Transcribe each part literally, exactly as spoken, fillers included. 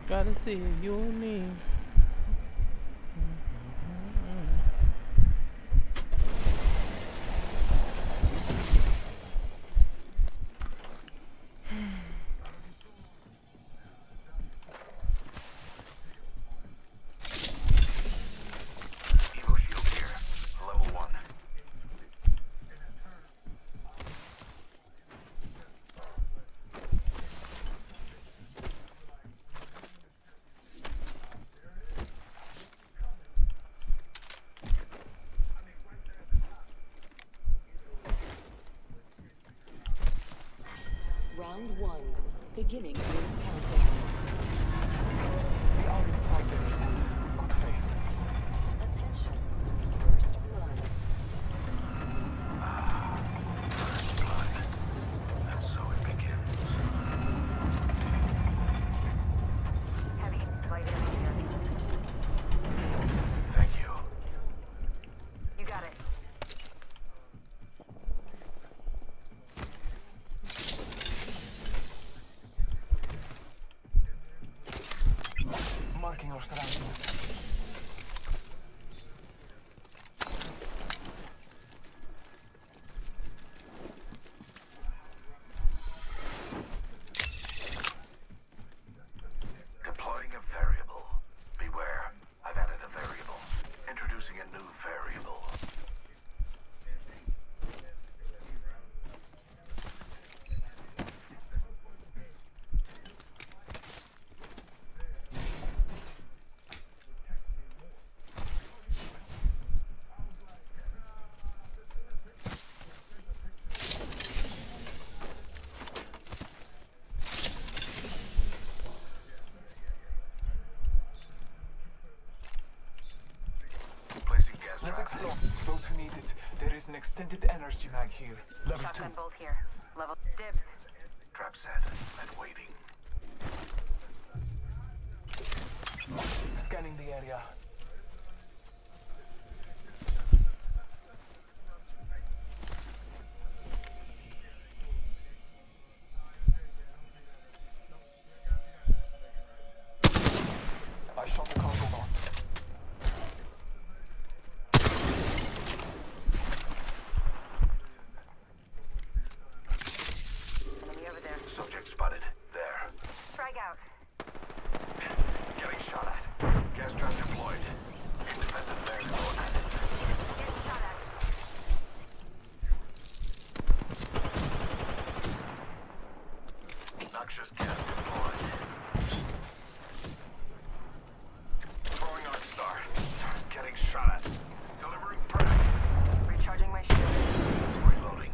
Gotta see you and me. Evo shield here. Level one. Round one. Beginning your countdown. We are inside the ring. Good faith. Attention. First blood. First blood. And so it begins. Heavy light ammo here. Thank you. You got it. Marking our surroundings. Deploying a variable. Beware. I've added a variable. Introducing a new variable. Placing gas Let's trap. explore. Those who need it. There is an extended energy mag here. Level two. Shotgun bolt here. Level dibs. Trap set and waiting. Scanning the area. I shot the cargo bomb. Enemy over there. Subject spotted. There. Frag out. Getting shot at. Gas trap deployed. Independent variable added. Getting shot at. Noxious gas deployed. Throwing Arc Star. Getting shot at. Delivering frag. Recharging my shield. Reloading.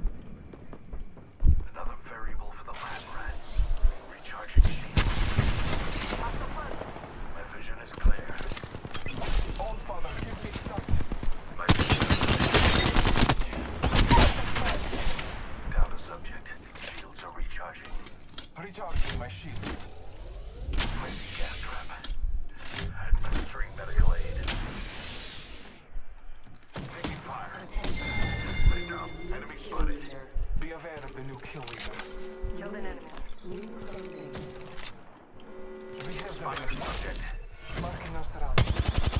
Another variable for the lab rats. Recharging shield. Hostile close. My vision is clear. All father, give me sight. My vision is clear. Down to subject. Shields are recharging. Recharging my shields. Placing gas trap. Administering medical aid. Taking fire. Lay down. Enemy spotted. Be aware of the new kill leader. Killed an enemy. We have Spotted the subject. marking our surroundings.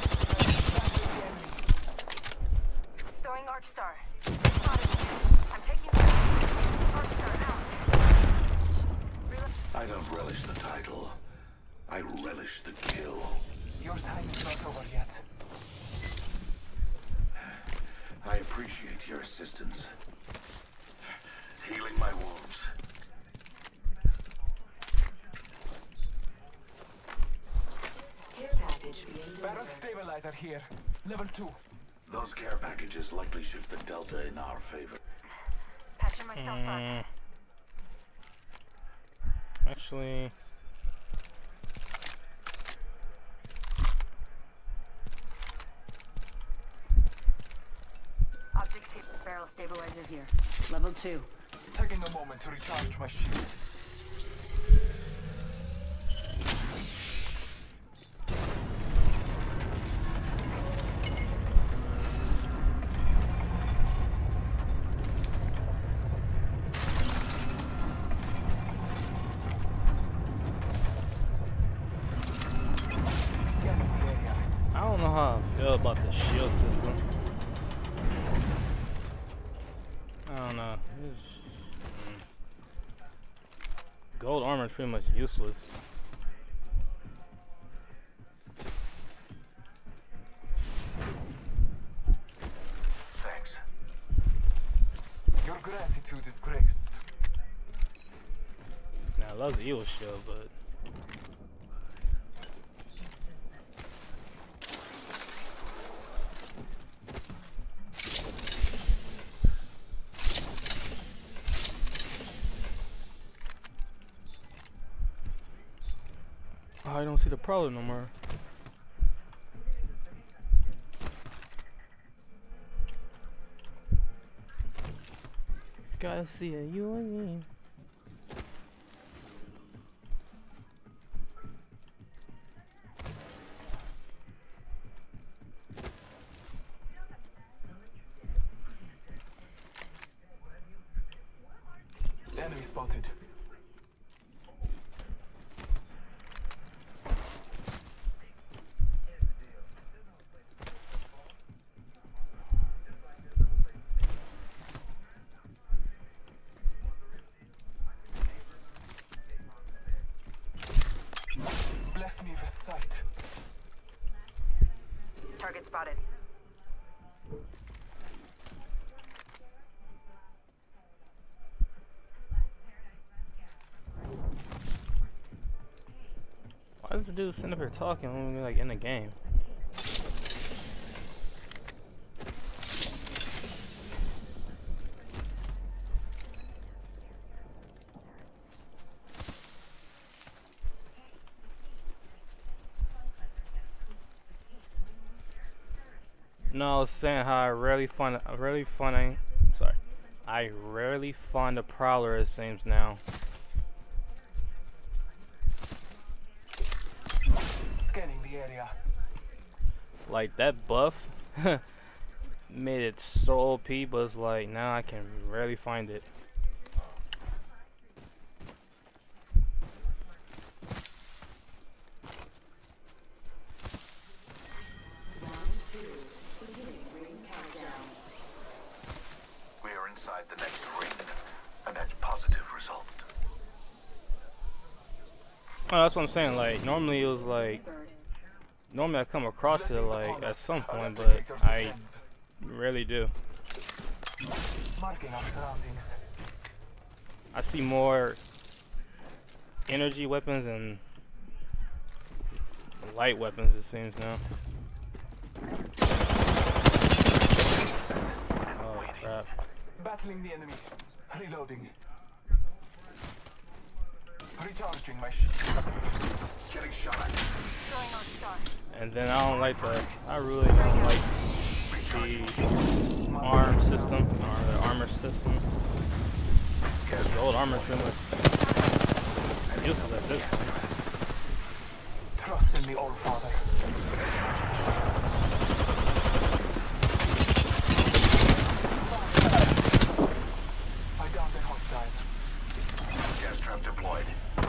Throwing Arc Star. Spotted. I'm taking shots. Arc Star out. Reload. I don't relish the title. I relish the kill. Your time is not over yet. I appreciate your assistance. Healing my wounds. Care package being Barrel stabilizer here. Level two. Those care packages likely shift the delta in our favor. Patching myself up. Mm. Actually, Optics here. Barrel stabilizer here. Level two. Taking a moment to recharge my shields. tell about the shield system. I don't know. It's, mm. Gold armor is pretty much useless. Thanks. Your gratitude is graced. Now I love the evil shield, but oh, I don't see the problem no more. Gotta see a you and me. Enemy spotted. Bless me with sight. Target spotted. Why does the dude sitting up here talking when we're like in the game? No, I was saying how I rarely find I rarely find a, sorry. I rarely find a prowler, it seems now. Scanning the area. Like that buff made it so O P, but it's like now I can rarely find it. Round two. Beginning ring countdown. We are inside the next ring. A net positive result. Oh, that's what I'm saying. Like normally it was like Bird. normally I come across it Blessings like upon at us. some Our point, but replicator I descends. rarely do. Marking our surroundings. I see more energy weapons and light weapons, it seems now. Oh crap. Battling the enemy. Reloading. Recharging my shield. Getting shot at. Throwing Arc Star. And then I don't like the, I really don't like the arm system, or the armor system. Because gold armor is pretty much useless at this point. Trust in the All-Father. I downed a hostile. Gas trap deployed.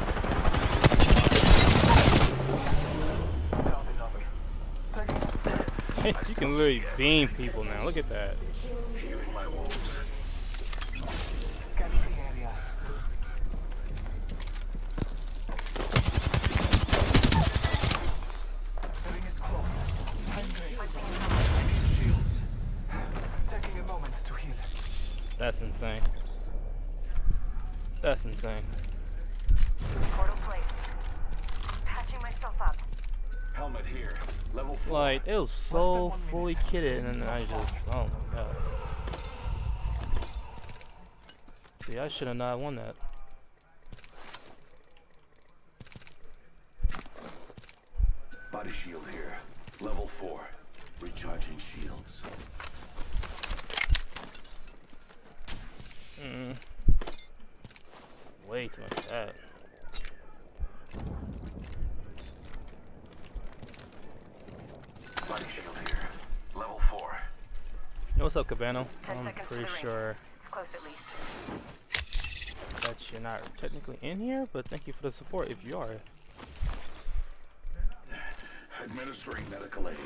Downed another. Taking You can literally beam people now, look at that. Healing my wounds. scanning the area. The ring is close. Time graces. I need shields. Taking a moment to heal. That's insane. That's insane. Portal placed. Patching myself up. Helmet here. Level four. Like, it was so fully kitted, and then I just, oh my god. See, I should have not won that. Body shield here. Level four. Recharging shields. Mm. Way too much of that. Body shield here. Level four. Yo, what's up, Cabano? Ten I'm seconds to pretty the ring. sure It's close at least. that you're not technically in here, but thank you for the support if you are. Administering medical aid.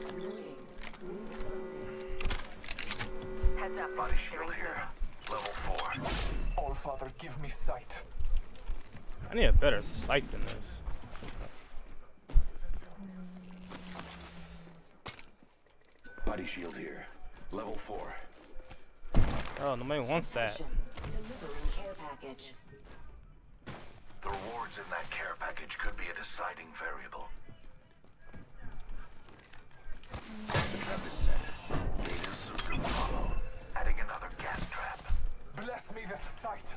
Heads up. Body The shield ring's here. moving. Level four. All Father, give me sight. I need a better sight than this. Body shield here. Level four. Oh, nobody wants that. Attention. Delivering care package. The rewards in that care package could be a deciding variable. The trap is set. Data soon to follow. Adding another gas trap. Bless me with sight.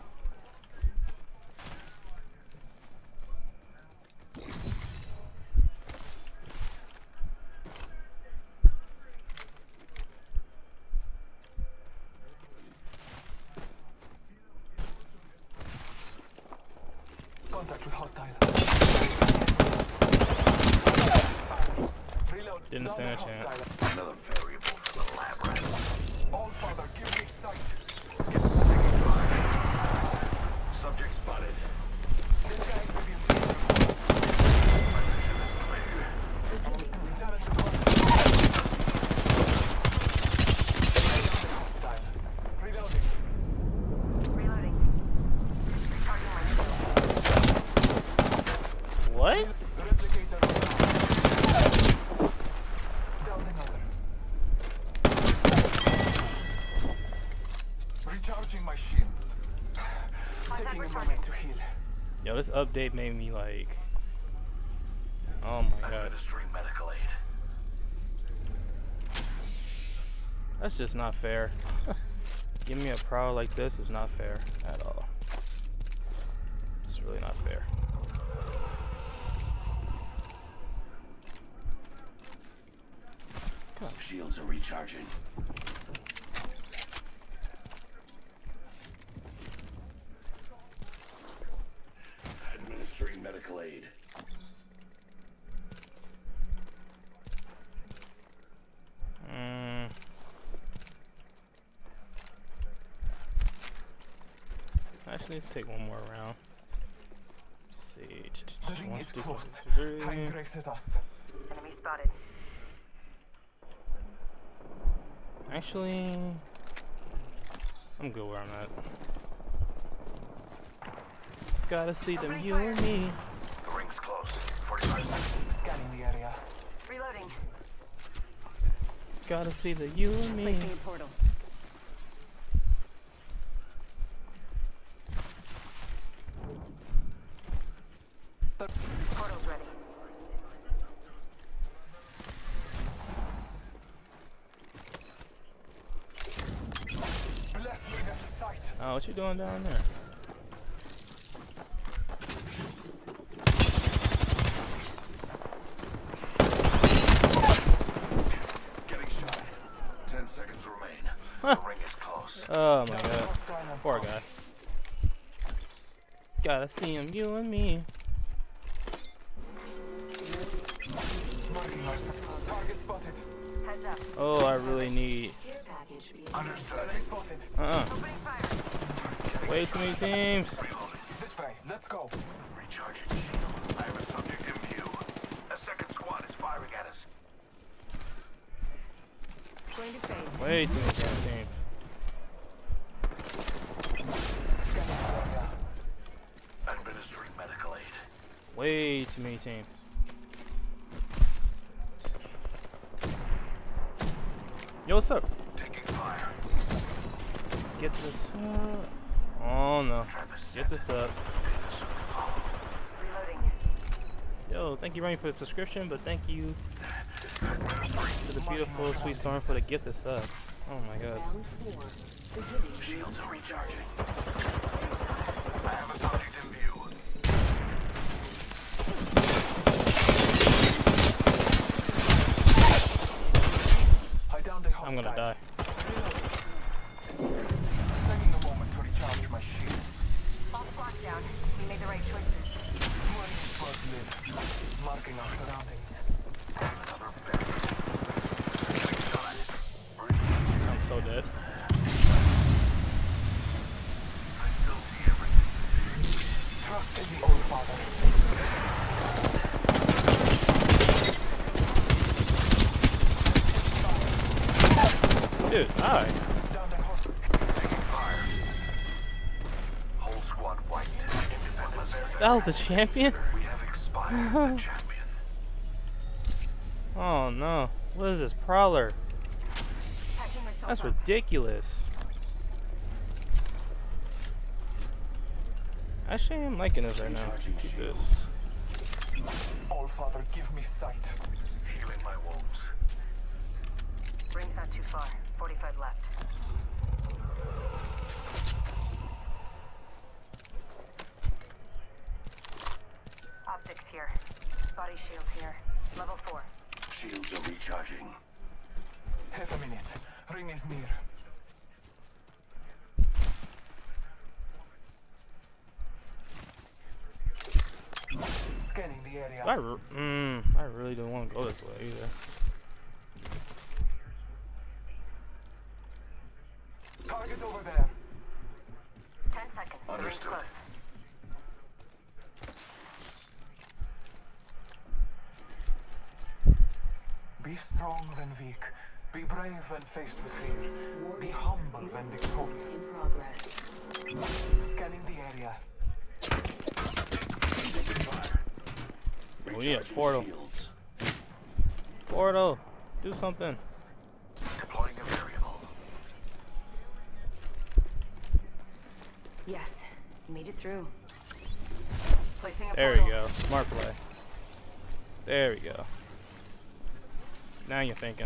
Contact with hostile. Reload. Didn't Down stand the a chance. hostile. Another variable for the lab rats. All Father, give me sight. Subject spotted. This guy is within My mission is clear. intelligent one. Hostile. Reloading. Reloading. Recharging my shield. What? Replicator online. Down another. Recharging my shields. Taking a moment to heal. Yo, this update made me like. Oh my god. Administering medical aid. That's just not fair. Give me a pro like this is not fair at all. It's really not fair. Shields are recharging. Administering medical aid. Mm. Actually, let's take one more round. Let's see. The ring One, is two, close. three. Time graces us. Enemy spotted. Actually, I'm good where I'm at. Gotta see them, Opening you fire. and me. The ring's close. forty-five seconds. Scanning the area. Reloading. Gotta see the you and me. Placing a portal. Portal's ready. Bless me with sight. Oh, what you doing down there? Getting shot. Ten seconds remain. Huh. The ring is close. Oh my Down god. hostile on Poor top. guy. Gotta see him, you and me. Marking our s- target spotted. Heads up. Oh, I really need. Care package being Understood. Enemy spotted. Uh-uh. Opening fire. Way too many teams. Reloading. This way. Let's go. Recharging shield. I have a subject in view. A second squad is firing at us. Going to phase. Way too many damn teams. Scanning the area. Administering medical aid. Way too many teams. Yo, what's up? Taking fire. Get this up. Oh no. Trap is Get set. this up. Data soon to follow. Reloading. Yo, thank you, Rain, for the subscription, but thank you Administering. to the beautiful Sweet Storm for the gift this up. Oh my god. round four. Beginning Shields are recharging. I have a subject in view. I downed a hostile. I'm gonna die. Taking a moment to recharge my shields. All squads down. We made the right choices. Twenty squads live. Marking our surroundings. Another barrier. Getting shot. I'm so dead. I still see everything. Trust in the Old Father. Dude, die. Down that hole. Taking fire. Whole squad wiped. Independence area. That was the champion? We have expired the champion. Oh no. What is this? Prowler. Patching myself That's up. ridiculous. Actually, I'm liking this right now. Keep this. All Father, give me sight. Healing my wounds. Ring's not too far. forty-five left. Optics here. Body shield here. Level four. Shields are recharging. Half a minute. Ring is near. Scanning the area. I, re mm, I really don't want to go this way either. Target over there. Ten seconds. The ring's Understood. close. Be strong when weak. Be brave when faced with fear. Be humble when victorious. In progress. Scanning the area. We need a portal. Shields. Portal. Do something. Deploying a variable. Yes. Made it through. Placing a There we portal. go. Smart play. There we go. Now you're thinking.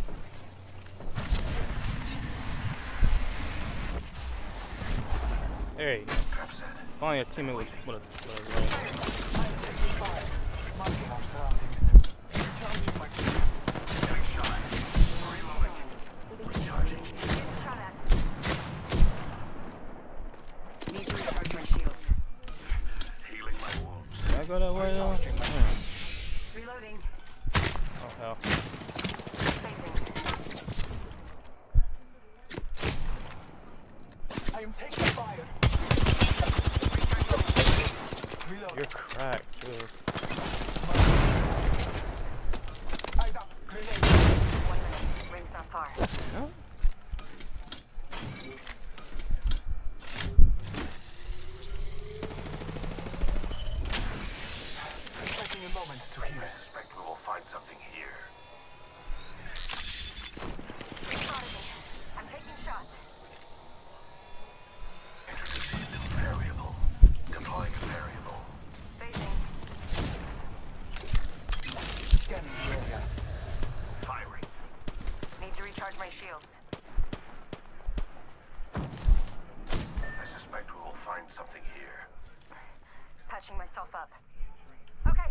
There you go. Trap set. Finally a teammate with, with, a, with a ring. I'm taking fire. Marking our surroundings. Charging my Getting shot. Reloading. Recharging. Getting shot at. Need to recharge my shields. Healing my wounds. Did I go that way though? Hmm. Reloading. Oh hell. Phasing. I am taking fire. Reload. You're cracked, dude. Eyes up. Grenade. One minute. Ring's not far. No? Taking a moment to heal. I suspect we will find something here. Spotted me. I'm taking shots. Introducing a new variable. Deploying a variable. Phasing. Scanning the area. Firing. Need to recharge my shields. I suspect we will find something here. Patching myself up. Okay.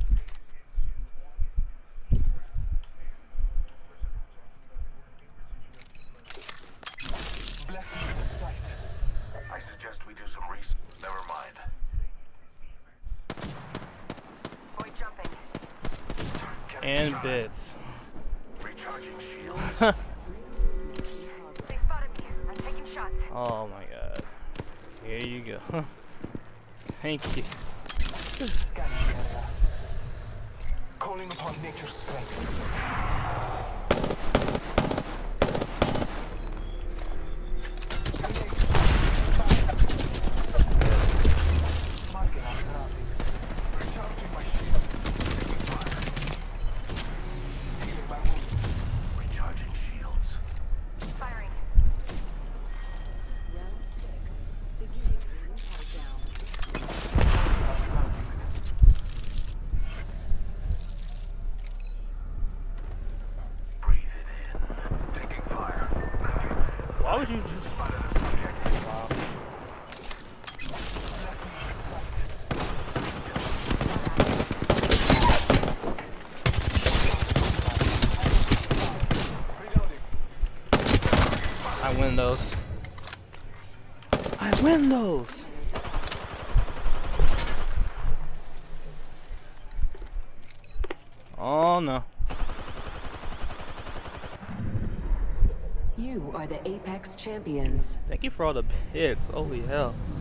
Bless me with sight. I suggest we do some research. Never mind. Void jumping. Getting And shot. bits. Recharging shields. They spotted me. I'm taking shots. Oh my god. Here you go. Thank you. Scanning the area. Calling upon nature's strength. Marking our surroundings. Recharging my shields. Healing my wounds. Recharging shields. Firing. Round six. Beginning ring countdown. Marking our surroundings. Breathe it in. Taking fire. Why would you just Spotted a subject. wow. Bless me with sight. Reloading. I win those. I win those. Oh no. You are the Apex champions. Thank you for all the bits. Holy hell.